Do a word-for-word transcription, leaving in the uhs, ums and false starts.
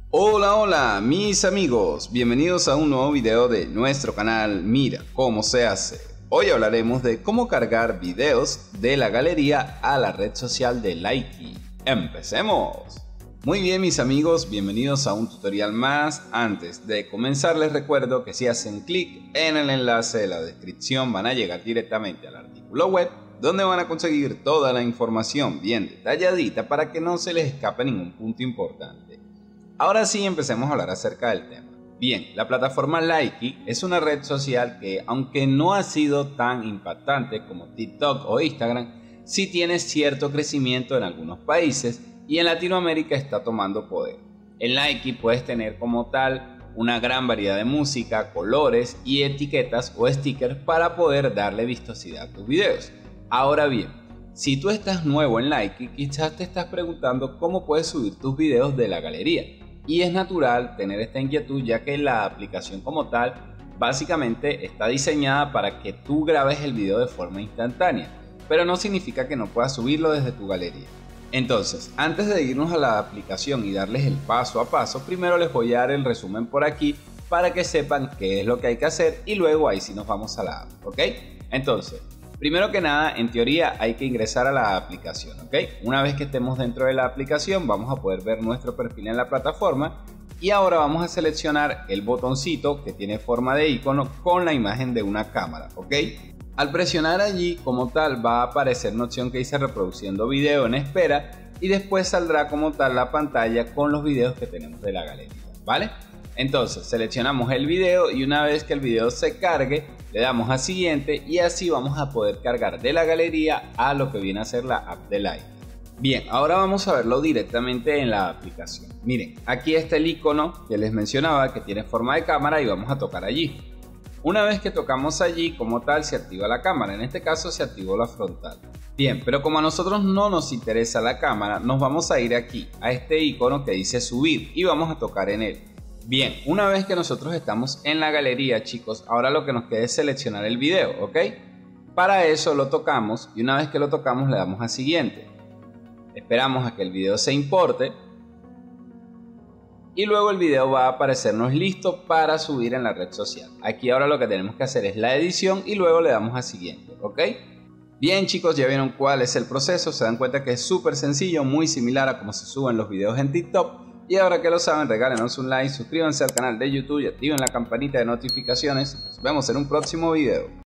Hola, hola mis amigos, bienvenidos a un nuevo video de nuestro canal Mira Cómo Se Hace. Hoy hablaremos de cómo cargar videos de la galería a la red social de Likee. ¡Empecemos! Muy bien mis amigos, bienvenidos a un tutorial más. Antes de comenzar les recuerdo que si hacen clic en el enlace de la descripción van a llegar directamente al artículo web, donde van a conseguir toda la información bien detalladita para que no se les escape ningún punto importante. Ahora sí, empecemos a hablar acerca del tema. Bien, la plataforma Likee es una red social que, aunque no ha sido tan impactante como TikTok o Instagram, sí tiene cierto crecimiento en algunos países y en Latinoamérica está tomando poder. En Likee puedes tener como tal una gran variedad de música, colores y etiquetas o stickers para poder darle vistosidad a tus videos. Ahora bien, si tú estás nuevo en Likee, quizás te estás preguntando cómo puedes subir tus videos de la galería. Y es natural tener esta inquietud, ya que la aplicación como tal básicamente está diseñada para que tú grabes el video de forma instantánea, pero no significa que no puedas subirlo desde tu galería. Entonces, antes de irnos a la aplicación y darles el paso a paso, primero les voy a dar el resumen por aquí para que sepan qué es lo que hay que hacer y luego ahí sí nos vamos a la app, ¿ok? Entonces, primero que nada, en teoría hay que ingresar a la aplicación, ¿ok? Una vez que estemos dentro de la aplicación vamos a poder ver nuestro perfil en la plataforma y ahora vamos a seleccionar el botoncito que tiene forma de icono con la imagen de una cámara, ¿ok? Al presionar allí como tal va a aparecer una opción que dice reproduciendo video en espera y después saldrá como tal la pantalla con los videos que tenemos de la galería, ¿vale? Entonces seleccionamos el video y una vez que el video se cargue le damos a siguiente y así vamos a poder cargar de la galería a lo que viene a ser la app de Likee. Bien, ahora vamos a verlo directamente en la aplicación. Miren, aquí está el icono que les mencionaba que tiene forma de cámara y vamos a tocar allí. Una vez que tocamos allí como tal se activa la cámara, en este caso se activó la frontal. Bien, pero como a nosotros no nos interesa la cámara, nos vamos a ir aquí a este icono que dice subir y vamos a tocar en él. Bien, una vez que nosotros estamos en la galería, chicos, ahora lo que nos queda es seleccionar el video, ¿ok? Para eso lo tocamos y una vez que lo tocamos le damos a siguiente. Esperamos a que el video se importe y luego el video va a aparecernos listo para subir en la red social. Aquí ahora lo que tenemos que hacer es la edición y luego le damos a siguiente, ¿ok? Bien chicos, ya vieron cuál es el proceso, se dan cuenta que es súper sencillo, muy similar a cómo se suben los videos en TikTok. Y ahora que lo saben, regálenos un like, suscríbanse al canal de YouTube y activen la campanita de notificaciones. Nos vemos en un próximo video.